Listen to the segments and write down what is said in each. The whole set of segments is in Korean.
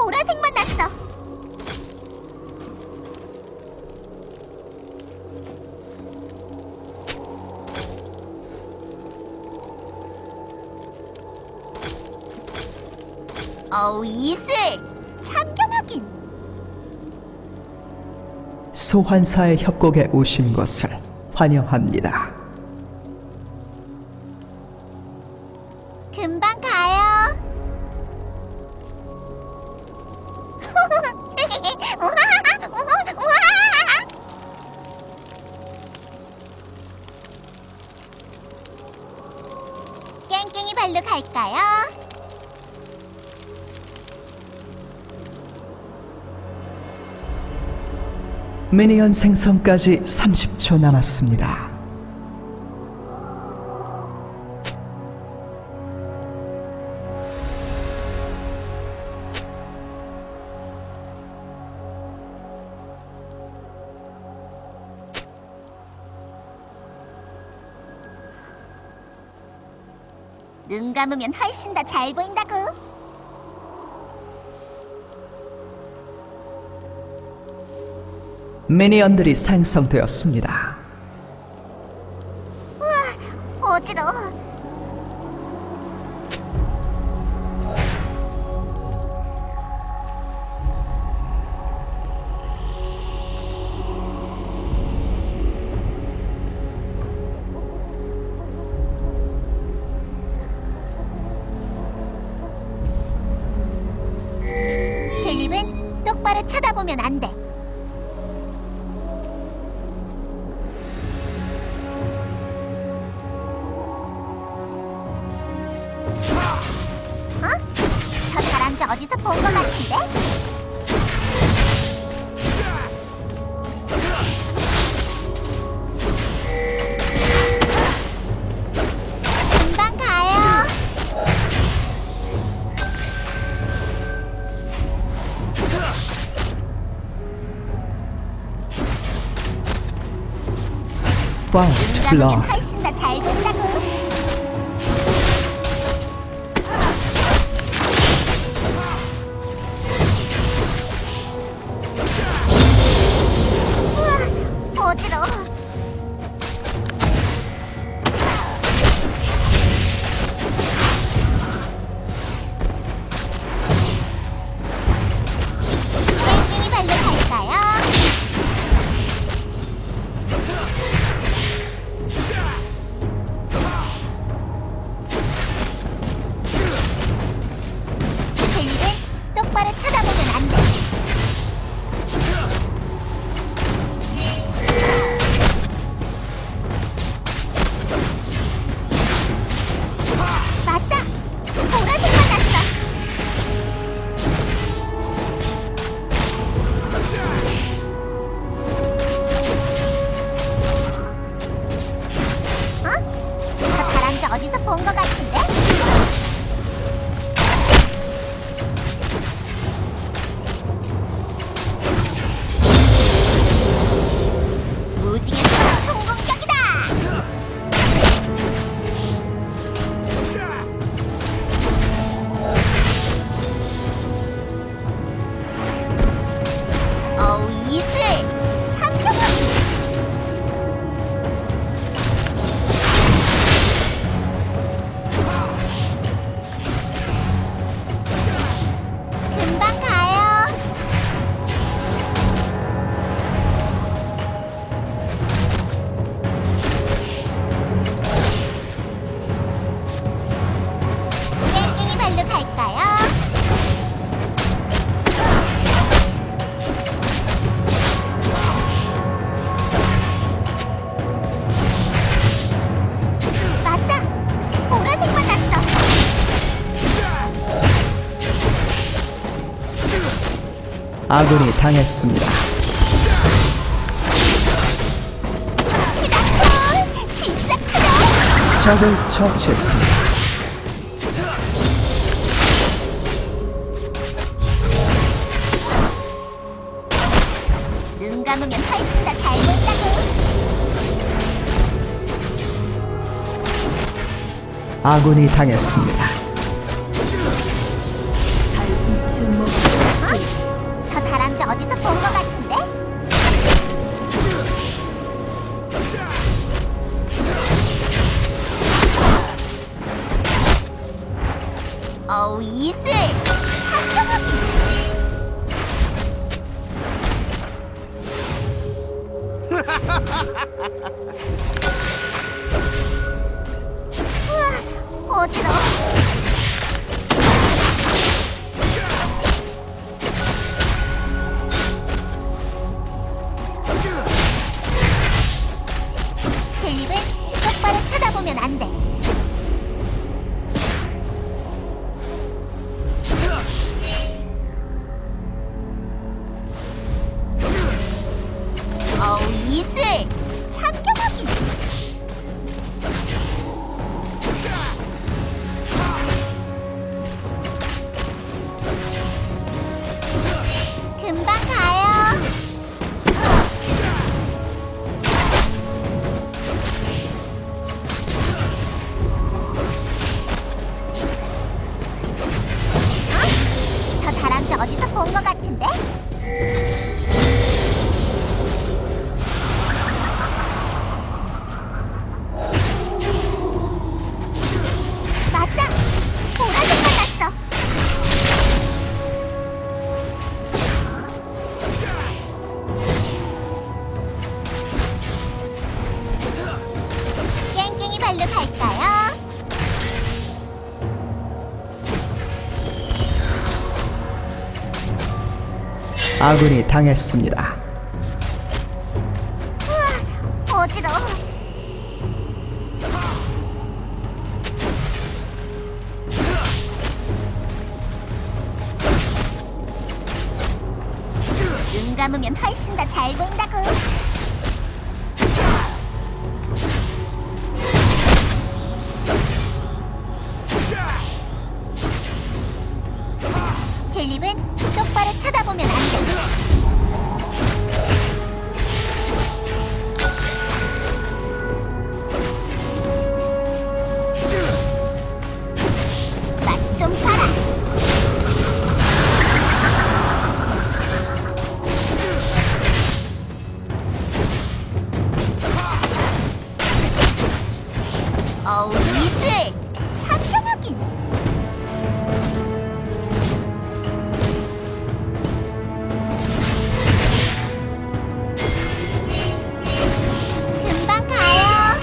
보라색만 났어. 어우, 이슬! 참견하긴. 소환사의 협곡에 오신 것을 환영합니다. 금방 가요. 깽깽이 발로 갈까요? 미니언 생성까지 30초 남았습니다. 눈 감으면 훨씬 더 잘 보인다고. 미니언들이 생성되었습니다. 우와, 어지러워. 델립은 똑바로 쳐다보면 안 돼. 저 사람자 어디서 본 것 같은데? 금방 가요. First 눈 감으면 Blood. 훨씬 더 잘 보인다고. 우와, 어지러워. 깽깽이 발로 갈까요? 델립은 똑바로 쳐다보면 안 돼. 맞다! 보라색만 났어. 저 다람쥐 어디서 본 것 같은데? 무지개 총공격이다! 어우, 이슬! 참견하기! 금방 가요. 깽깽이 발로 갈까요? 맞다! 보라색만 났어. 아군이 당했습니다. 크다! 진짜 크다! 적을 처치했습니다. 눈 감으면 훨씬 더 잘 보인다고. 아군이 당했습니다. 어? 어우, 이슬! 한정하기! 우와, 어지러워. 델립은 똑바로 쳐다보면 안 돼. 어우, 이슬! 참교하기! 금방 가요. 어? 저 다람쥐 어디서 본 것 같은데? 맞아! 보라색 만났어! 깽깽이 발로 갈까요? 아군이 당했습니다. 우와, 어지러워. 눈 감으면 훨씬 더 잘 보인다고. 델립은 똑바로 쳐다보면 안 돼. 맛 좀 봐라. 어우, 이슬! 참교하긴! 금방 가요.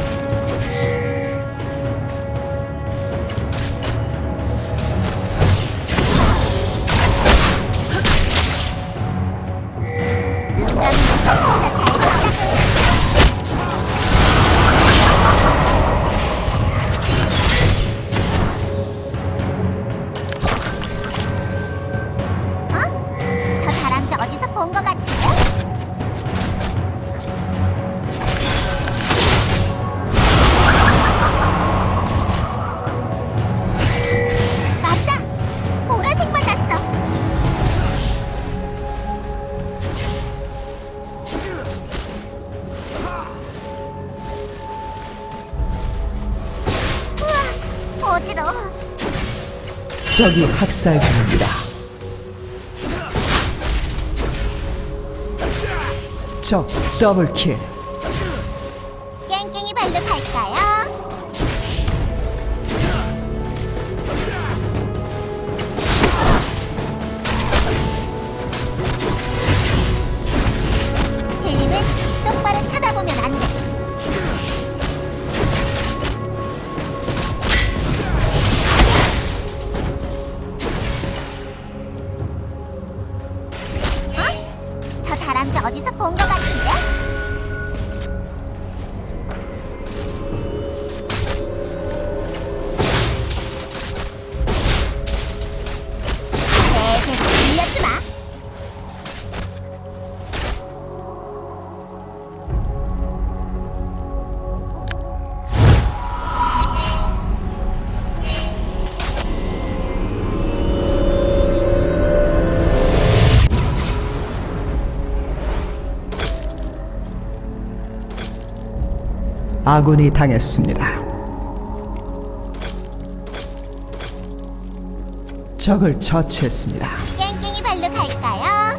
눈 감으면 훨씬 더잘 보인다고. 어? 저 다람쥐 어디서 본 것 같은데? 맞아! 보라색 만났어! 우와, 어지러워. 적이 학살 중입니다. 적 더블킬. 깽깽이 발로 갈까요? 델립은 똑바로 쳐다보면 안 돼. 어? 저 다람쥐 어디서 본 것 같은데? 계속 들려주마. 아군이 당했습니다. 적을 처치했습니다. 깽깽이 발로 갈까요?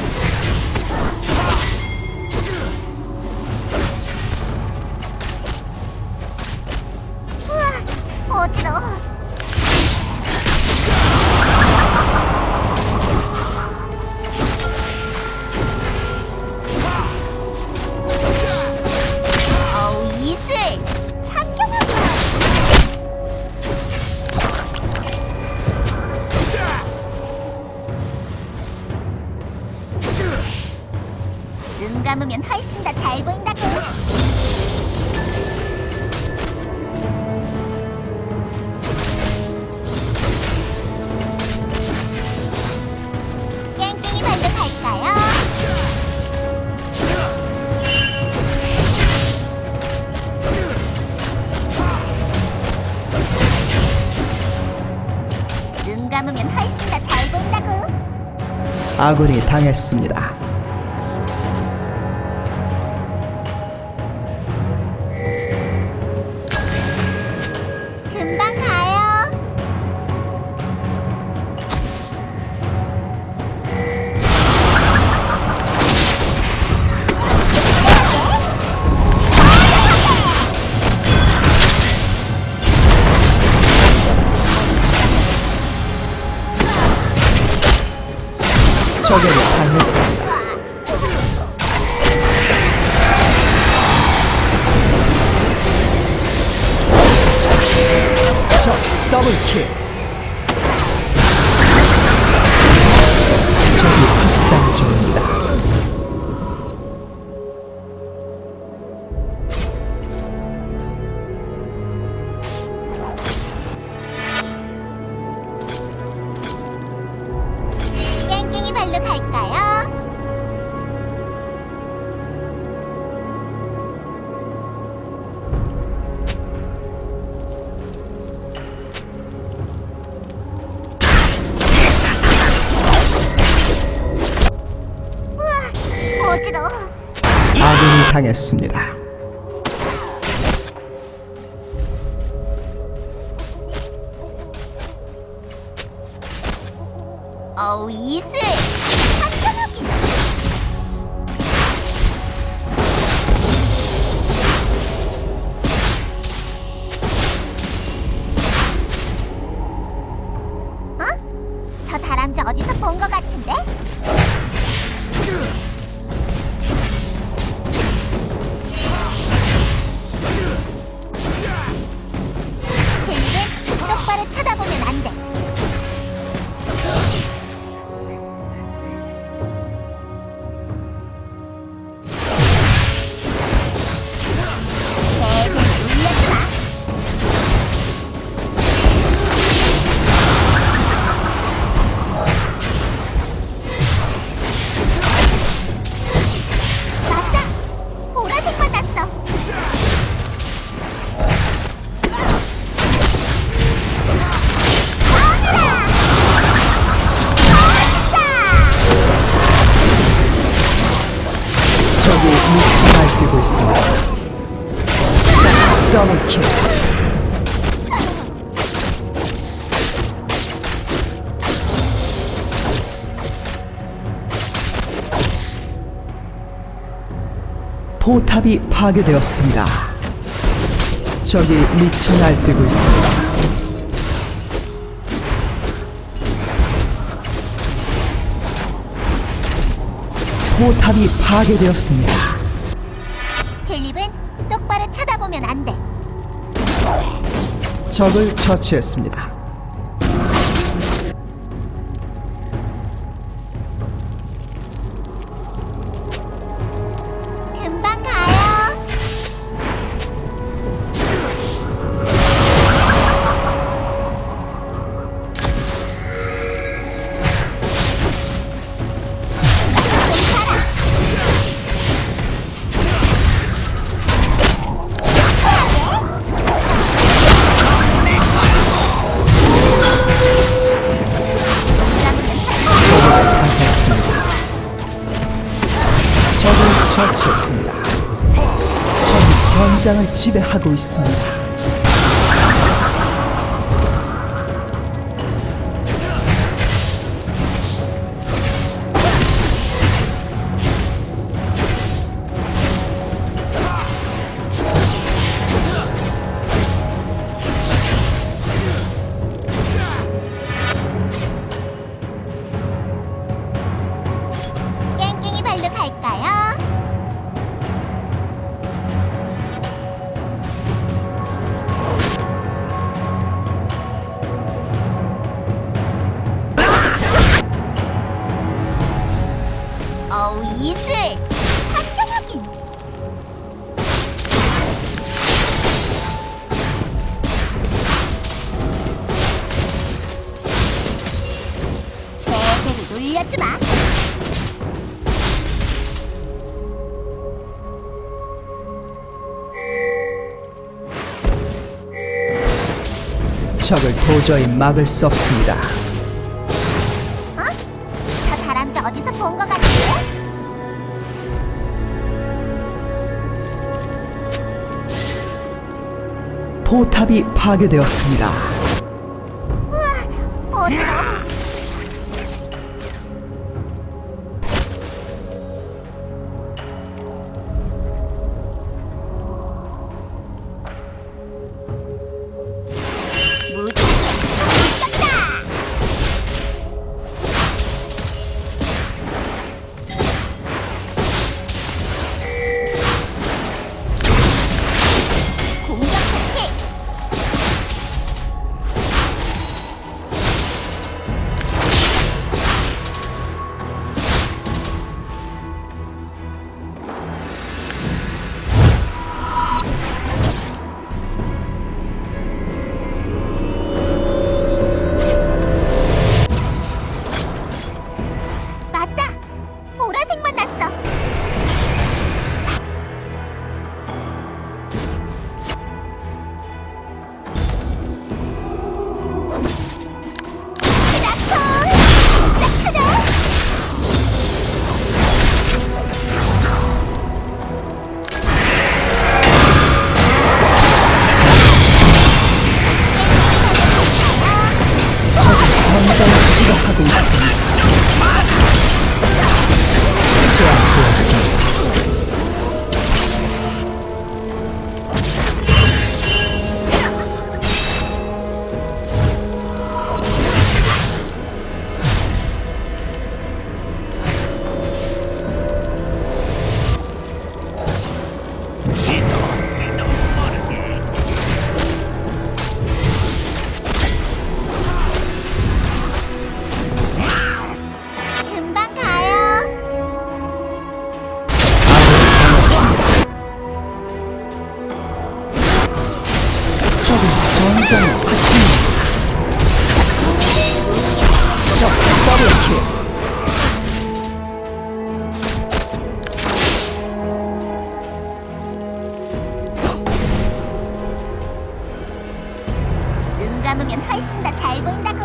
감으면 훨씬 더 잘 보인다고. 깽깽이 발로 갈까요? 눈 감으면 훨씬 더 잘 보인다고. 아군이 당했습니다. 금방 가요. 적에게 당했습니다. 적 더블킬. 적이 학살 중입니다. 깽깽이 발로 갈까요? 우와, 어지러워. 아군이 당했습니다. 어우, 이슬! 한편하긴! 어? 저 다람쥐 어디서 본 것 같은데? 쟤는 똑바로 쳐다보면 안 돼. 맞다! 보라색 받았어! 나오너라! 적이 미쳐 날뛰고 있습니다. 적 더블킬. 포탑이 파괴되었습니다. 적이 미쳐 날뛰고 있습니다. 포탑이 파괴되었습니다. 캘립은 똑바로 쳐다보면 안 돼. 적을 처치했습니다. 금방 가요. 적을 처치했습니다. 적이 전장을 지배하고 있습니다. 깽깽이 발로 갈까요? 물려주마. 적을 도저히 막을 수 없습니다. 어? 저 다람쥐 어디서 본 것 같은데? 포탑이 파괴되었습니다. 우와, 어지러워. 전장을 지배하고 있습니다. 제압되었습니다. 금방 가요. 적은 전장을 하십니다. 적 더블킬. 눈 감으면 훨씬 더 잘 보인다고.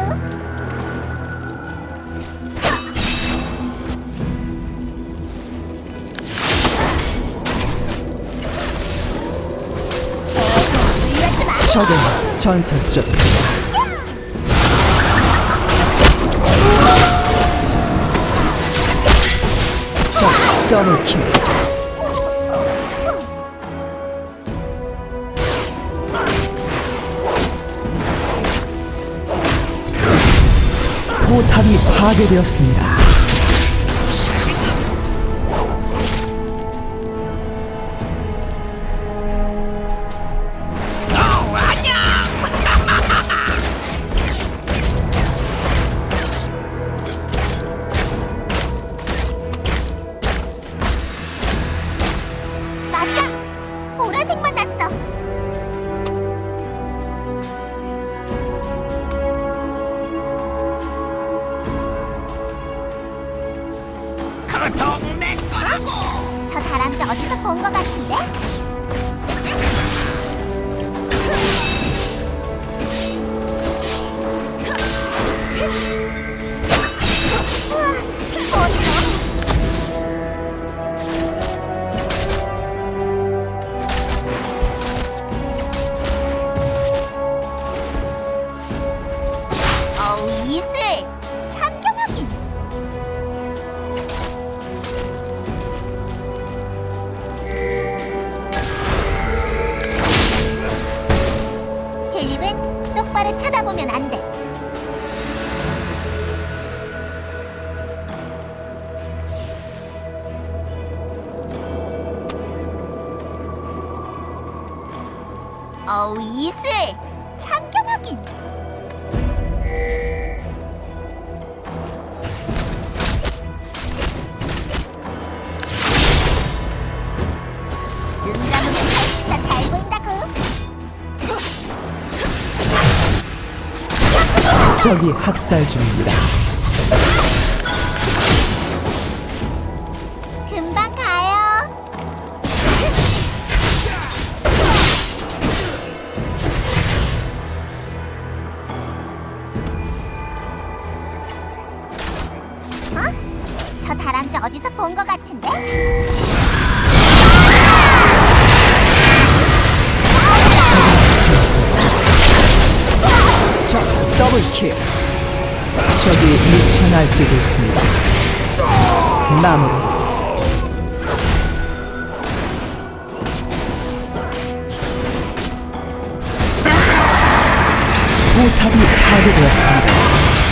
물려주마. 적은 전설적 적 더블킬. 포탑이 파괴되었습니다. 맞다. 보라색만 났어. 그통 내 거라고. 저 다람쥐 어디서 본 것 같은데? 우와, 어지러워. 어우, 이슬! 참견하긴! кел립은 똑바로 쳐다보면 안 돼. 어우, 이슬! 참견하긴! 눈 감으면 훨씬 더 잘 보인다고. 적이 학살 중입니다. 저 다람쥐 어디서 본 것 같은데? 적 더블킬. 적이 미쳐 날뛰고 있습니다. 마무리. 포탑이 파괴되었습니다.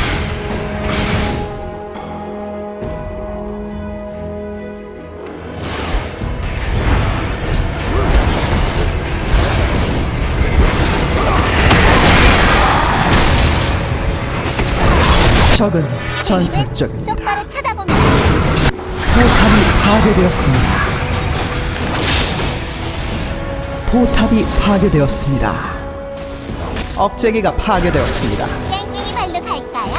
적은 전설적입니다. 똑바로 쳐다보면 포탑이 파괴되었습니다. 포탑이 파괴되었습니다. 억제기가 파괴되었습니다. 땡땡이 발로 갈까요?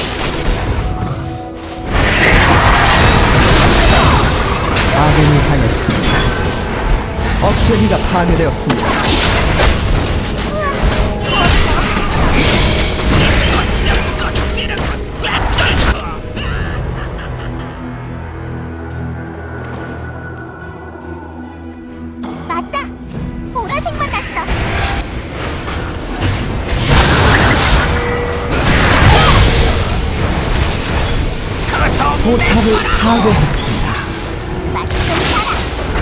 아군이 당했습니다. 억제기가 파괴되었습니다. 맞다! 보라색만 났어! 포탑을 파괴했습니다. 맛좀 살아!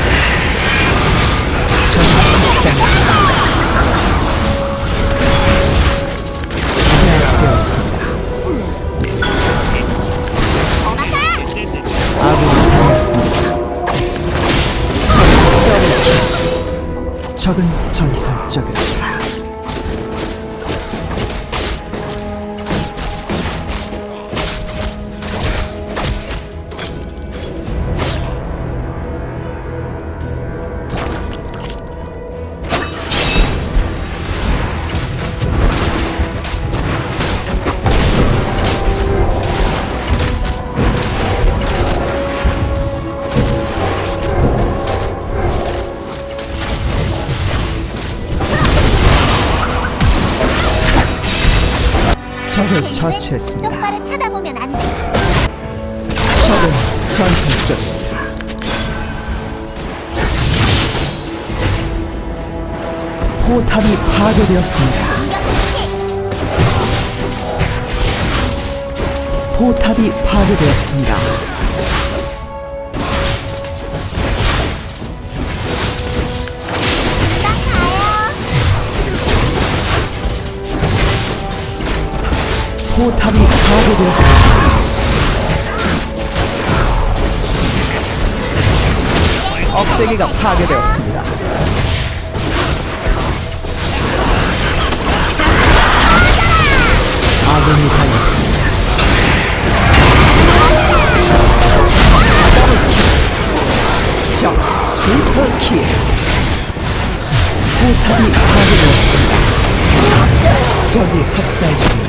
제압되었습니다. 어마가! 아군이 당했습니다. 적은 전설적입니다. 적을 처치했습니다. 똑바로 쳐다보면 안 돼! 적은 전설적입니다. 포탑이 파괴되었습니다. 포탑이 파괴되었습니다. 딱 가요! 포탑이 파괴되었습니다. 억제기가 파괴되었습니다. 아군이 당했습니다. 적 트리플킬. 포탑이 파괴되었습니다. 적이 학살 중입니다.